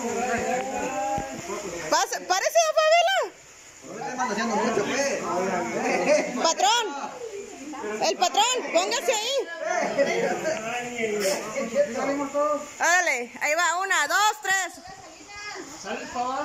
¿Parece, don Fabiola? Patrón, el patrón, póngase ahí. Órale, ahí va, 1, 2, 3.